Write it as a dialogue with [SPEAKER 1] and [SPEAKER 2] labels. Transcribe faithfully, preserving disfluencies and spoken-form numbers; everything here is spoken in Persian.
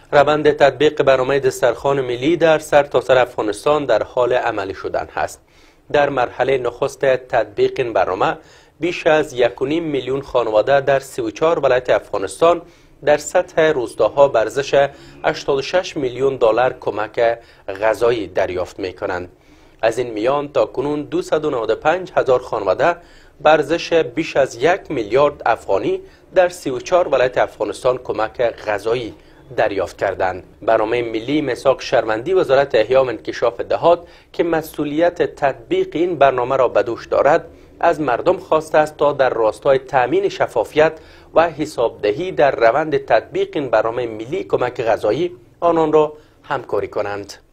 [SPEAKER 1] روند تطبیق برنامه دسترخوان ملی در سرتاسر افغانستان در حال عملی شدن است. در مرحله نخست تطبیق این برنامه بیش از یک و نیم میلیون خانواده در سی و چهار ولایت افغانستان در سطح روستاها به ارزش هشتاد و شش میلیون دلار کمک غذایی دریافت می کنند. از این میان تا کنون دویست و نود و پنج هزار خانواده به ارزش بیش از یک میلیارد افغانی در سی و چهار ولایت افغانستان کمک غذایی دریافت کردند. برنامه ملی میثاق شهروندی وزارت احیا و انکشاف دهات که مسئولیت تطبیق این برنامه را به دوش دارد، از مردم خواسته است تا در راستای تامین شفافیت و حسابدهی در روند تطبیق این برنامه ملی کمک غذایی آنان را همکاری کنند.